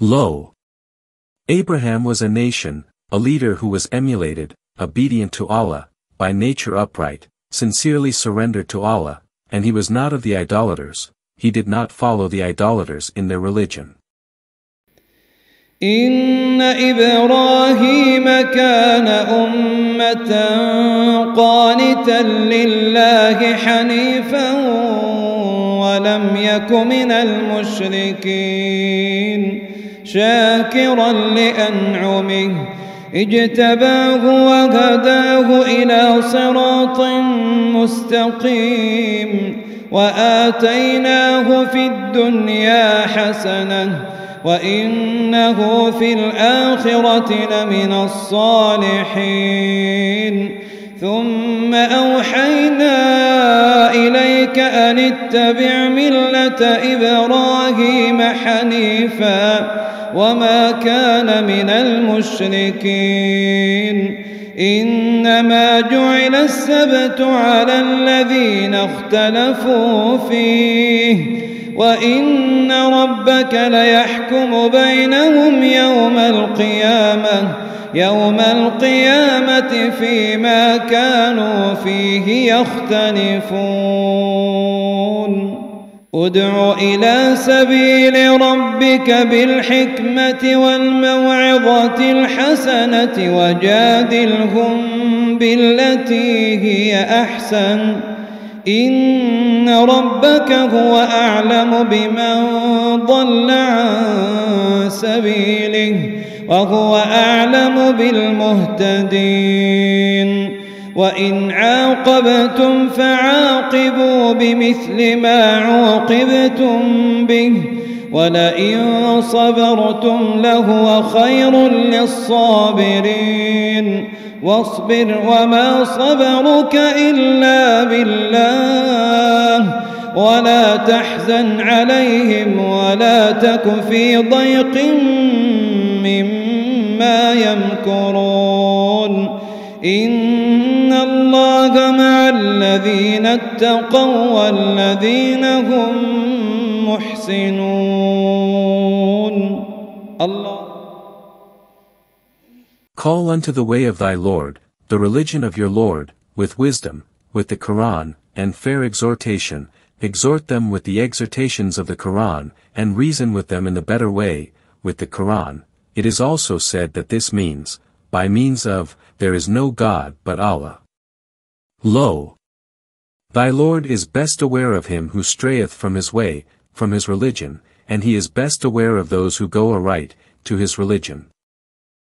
Lo! Abraham was a nation, a leader who was emulated, obedient to Allah, by nature upright, sincerely surrendered to Allah, and he was not of the idolaters, he did not follow the idolaters in their religion. إن إبراهيم كان أمة قانتا لله حنيفا ولم يك من المشركين شاكرا لأنعمه اجتباه وهداه إلى صراط مستقيم وآتيناه في الدنيا حسنة وإنه في الآخرة لمن الصالحين ثم أوحينا إليك أن اتبع ملة إبراهيم حنيفا وما كان من المشركين إنما جعل السبت على الذين اختلفوا فيه وإن ربك ليحكم بينهم يوم القيامة فيما كانوا فيه يختلفون ادع إلى سبيل ربك بالحكمة والموعظة الحسنة وجادلهم بالتي هي أحسن إن ربك هو أعلم بمن ضل عن سبيله وهو أعلم بالمهتدين وإن عاقبتم فعاقبوا بمثل ما عوقبتم به ولئن صبرتم لهو خير للصابرين واصبر وما صبرك إلا بالله ولا تحزن عليهم ولا تك في ضيق مما يمكرون إن الله مع الذين اتقوا والذين هم محسنون. Allah. Call unto the way of thy Lord, the religion of your Lord, with wisdom, with the Quran, and fair exhortation, exhort them with the exhortations of the Quran, and reason with them in the better way, with the Quran. It is also said that this means, by means of, there is no God but Allah. Lo! Thy Lord is best aware of him who strayeth from his way, from his religion, and he is best aware of those who go aright, to his religion.